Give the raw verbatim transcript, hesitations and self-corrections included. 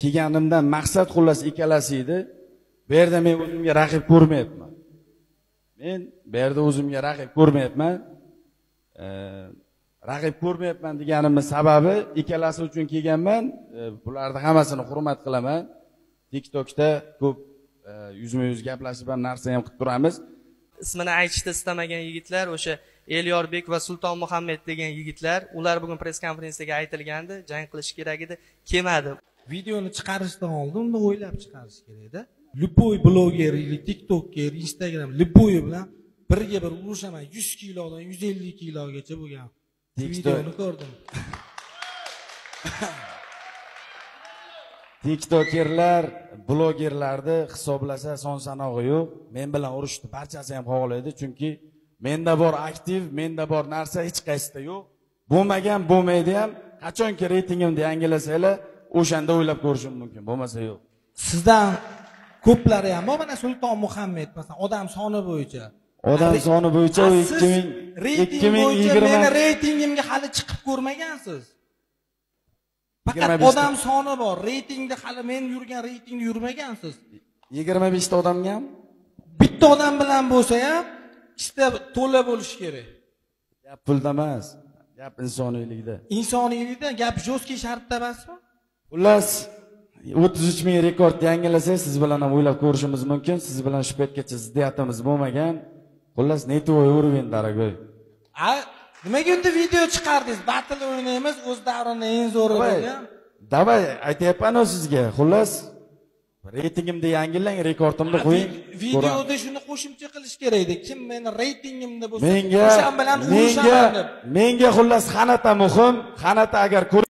kelganimdan maqsad xullas ikkalasi edi. Bu yerda men o'zimga raqib ko'rmayapman. Men bu yerda o'zimga raqib ko'rmayapman. Raqib ko'rmayapman deganimning sababi ikkalasi uchun kelganman. Bularni hammasini hurmat qilaman. TikTokda ko'p yuzma-yuz gaplashib ham narsa ham qilib turamiz. Ismini aytishni istamagan yigitlar o'sha Elyorbek va Sulton Muhammad degan yigitlar, ular bugun press konferensiyaga aytilgandi, jang qilish kerak edi, kelmadi. Videoni chiqarishdan oldin uni o'ylab chiqarish kerak-da. Любой bloger, TikToker, Instagram, любой bilan birga bir urushaman yuz kilodan yuz ellik kilogacha bo'lgan. Videoni ko'rdim. TikTokerlar, blogerlarni hisoblasa son sanog'i yo'q. Men bilan urushdi, barchasi ham xohlaydi, chunki menda bor aktiv, menda bor narsa hech qaysida yo'q. Bo'lmagan, bo'lmaydi ham. Qachonki reytingimni yangilasanglar, o'shanda o'ylab ko'rishim mumkin, bo'lmasa yo'q. Sizdan ko'plari ham bor, mana Sulton Muhammad, masalan, odam soni bo'yicha. Odam soni bo'yicha ikki ming yigirma meni reytingimga hali chiqib ko'rmagansiz. Faqat odam soni bor. Reytingda hali men yurgan reytingda yurmagansiz. yigirma besh ta odamga ham bitta odam bilan bo'lsa ham ikkita to'la bo'lish kerak. Gap pulda emas, gap insoniylikda. Insoniylikda gap jo'ski shartda emasmi? Xullas o'ttiz uch ming rekord yangilasak, siz bilan ham o'ylab ko'rishimiz mumkin. Siz bilan shu paytgacha ziddiyatimiz bo'lmagan. Xullas neto'y uровень, daragoy. A nimaga unda video chiqardingiz? Battle o'ynaymiz, o'z davrining eng zo'ri bo'lgan. Davay, aytayapman sizga. Xullas reytingimni yangilang, rekordimni qo'ying. Videoda shuni qo'shimcha qilish kerak edi. Kim meni reytingimda bo'lsa, menga o'sha bilan urushaman deb. Menga xullas xanata muhim. Xanata agar